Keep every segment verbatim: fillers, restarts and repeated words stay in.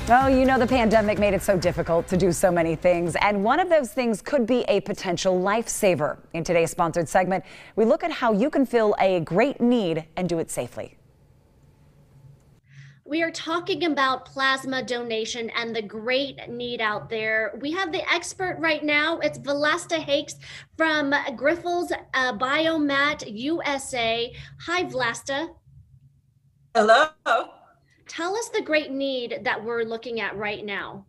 Well, you know, the pandemic made it so difficult to do so many things, and one of those things could be a potential lifesaver. In today's sponsored segment, we look at how you can fill a great need and do it safely. We are talking about plasma donation and the great need out there. We have the expert right now. It's Vlasta Hakes from Grifols uh, Biomat U S A. Hi, Vlasta. Hello. Tell us the great need that we're looking at right now.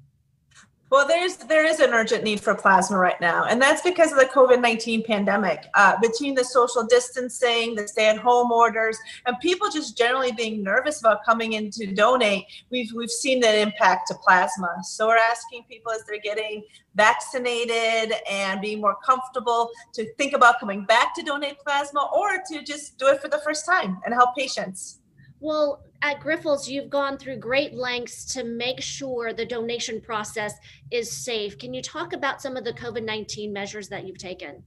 Well, there's there is an urgent need for plasma right now, and that's because of the COVID nineteen pandemic. Uh, between the social distancing, the stay-at-home orders, and people just generally being nervous about coming in to donate, we've we've seen the impact to plasma. So we're asking people as they're getting vaccinated and being more comfortable to think about coming back to donate plasma, or to just do it for the first time and help patients. Well, at Grifols, you've gone through great lengths to make sure the donation process is safe. Can you talk about some of the COVID nineteen measures that you've taken?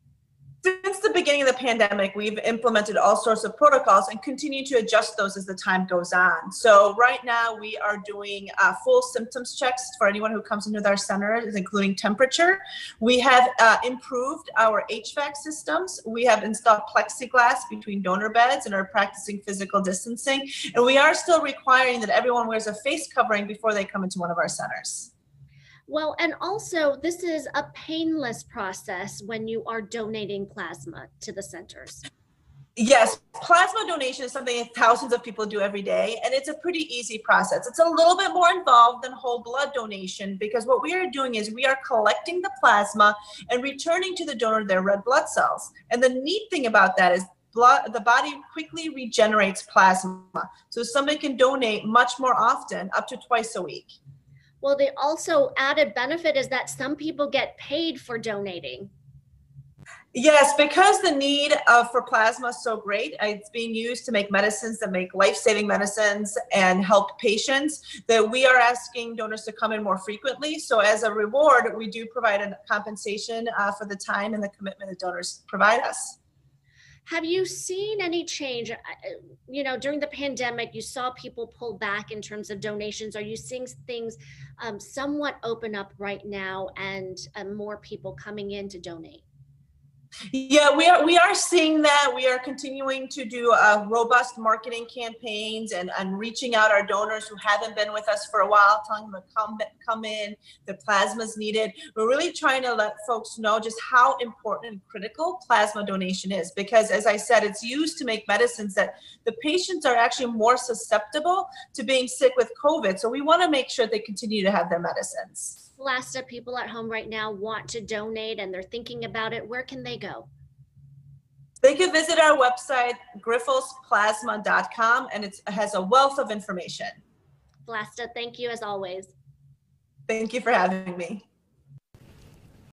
Since the beginning of the pandemic, we've implemented all sorts of protocols and continue to adjust those as the time goes on. So right now we are doing uh, full symptoms checks for anyone who comes into our center, including temperature. We have uh, improved our H V A C systems. We have installed plexiglass between donor beds and are practicing physical distancing. And we are still requiring that everyone wears a face covering before they come into one of our centers. Well, and also this is a painless process when you are donating plasma to the centers. Yes, plasma donation is something that thousands of people do every day, and it's a pretty easy process. It's a little bit more involved than whole blood donation, because what we are doing is we are collecting the plasma and returning to the donor their red blood cells. And the neat thing about that is blood, the body quickly regenerates plasma. So somebody can donate much more often, up to twice a week. Well, the also added benefit is that some people get paid for donating. Yes, because the need uh, for plasma is so great, uh, it's being used to make medicines that make life-saving medicines and help patients, that we are asking donors to come in more frequently. So as a reward, we do provide a compensation uh, for the time and the commitment that donors provide us. Have you seen any change? You know, during the pandemic, you saw people pull back in terms of donations. Are you seeing things um, somewhat open up right now, and uh, more people coming in to donate? Yeah, we are we are seeing that. We are continuing to do uh, robust marketing campaigns and, and reaching out our donors who haven't been with us for a while, telling them to come come in, the plasma's needed. We're really trying to let folks know just how important and critical plasma donation is, because as I said, it's used to make medicines that the patients are actually more susceptible to being sick with COVID. So we want to make sure they continue to have their medicines. Vlasta, people at home right now want to donate and they're thinking about it. Where can they go? They can visit our website, grifols plasma dot com, and it's, it has a wealth of information. Vlasta, thank you as always. Thank you for having me.